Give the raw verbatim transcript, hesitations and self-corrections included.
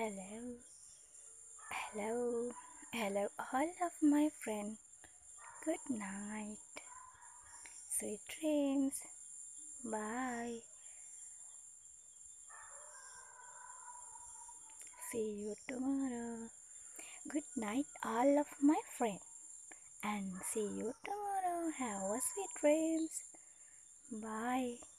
Hello, hello, hello, all of my friends. Good night, sweet dreams. Bye. See you tomorrow. Good night, all of my friends, and see you tomorrow. Have a sweet dreams. Bye.